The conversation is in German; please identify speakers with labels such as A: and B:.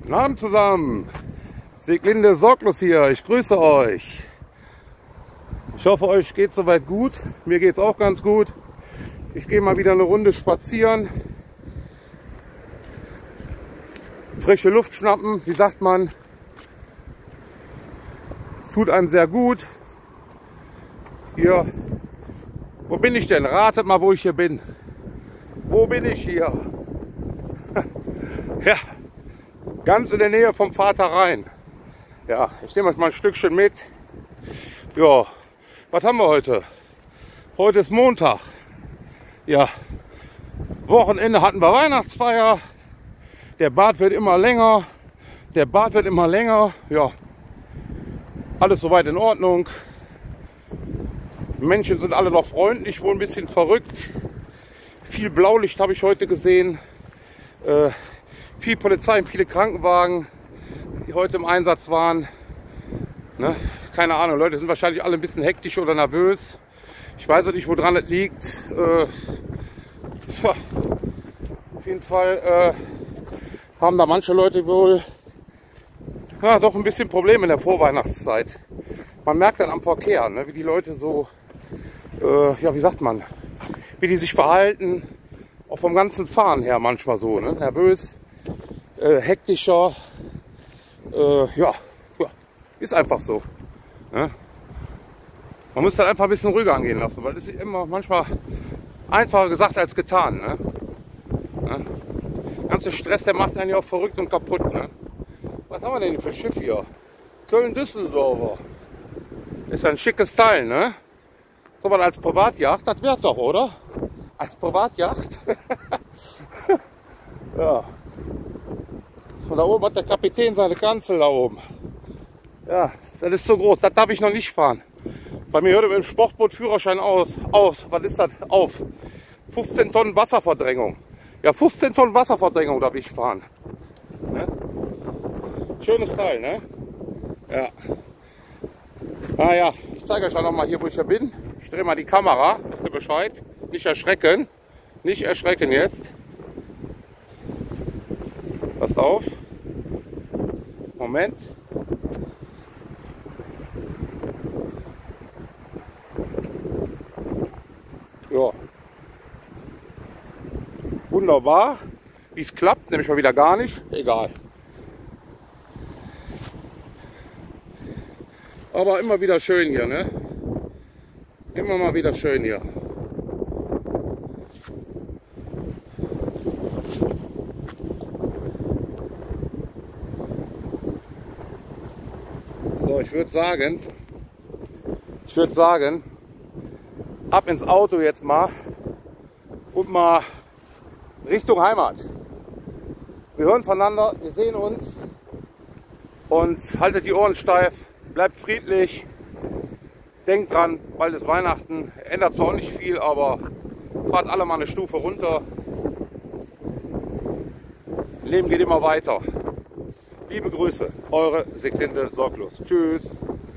A: Guten Abend zusammen. Sieglinde Sorglos hier. Ich grüße euch. Ich hoffe, euch geht soweit gut. Mir geht es auch ganz gut. Ich gehe mal wieder eine Runde spazieren. Frische Luft schnappen, wie sagt man. Tut einem sehr gut. Hier. Wo bin ich denn? Ratet mal, wo ich hier bin. Wo bin ich hier? Ja, ganz in der Nähe vom Vater Rhein. Ja, ich nehme euch mal ein Stückchen mit. Ja, was haben wir heute? Heute ist Montag. Ja, Wochenende hatten wir Weihnachtsfeier. Der Bart wird immer länger. Der Bart wird immer länger. Ja, alles soweit in Ordnung. Die Menschen sind alle noch freundlich, wohl ein bisschen verrückt. Viel Blaulicht habe ich heute gesehen. Viel Polizei und viele Krankenwagen, die heute im Einsatz waren. Ne? Keine Ahnung, Leute sind wahrscheinlich alle ein bisschen hektisch oder nervös. Ich weiß auch nicht, woran es liegt. Auf jeden Fall haben da manche Leute wohl doch ein bisschen Probleme in der Vorweihnachtszeit. Man merkt dann am Verkehr, ne, wie die Leute so, ja, wie sagt man, wie die sich verhalten. Auch vom ganzen Fahren her manchmal so, ne? Nervös, hektischer. Ja, ist einfach so. Ne? Man muss halt einfach ein bisschen ruhiger angehen lassen, weil das ist immer manchmal einfacher gesagt als getan. Ne? Ne? Der ganze Stress, der macht einen ja auch verrückt und kaputt. Ne? Was haben wir denn für Schiff hier? Köln-Düsseldorfer. Ist ein schickes Teil, ne? So was als Privatjacht, das wert doch, oder? Als Privatjacht? Ja. Und da oben hat der Kapitän seine Kanzel da oben. Ja, das ist so groß, das darf ich noch nicht fahren. Bei mir hört im Sportboot Führerschein aus. Was ist das? Auf. 15 Tonnen Wasserverdrängung. Ja, 15 Tonnen Wasserverdrängung darf ich fahren. Ne? Schönes Teil, ne? Ja. Naja, ich zeige euch auch noch mal hier, wo ich hier bin. Ich drehe mal die Kamera, wisst ihr Bescheid? Nicht erschrecken. Nicht erschrecken jetzt. Passt auf. Moment. Ja. Wunderbar. Wie es klappt, nämlich mal wieder gar nicht. Egal. Aber immer wieder schön hier, ne? Immer mal wieder schön hier. So, ich würde sagen, ab ins Auto jetzt mal und mal Richtung Heimat. Wir hören voneinander, wir sehen uns und haltet die Ohren steif, bleibt friedlich, denkt dran, bald ist Weihnachten, ändert zwar auch nicht viel, aber fahrt alle mal eine Stufe runter. Leben geht immer weiter. Liebe Grüße, eure Sieglinde Sorglos. Tschüss.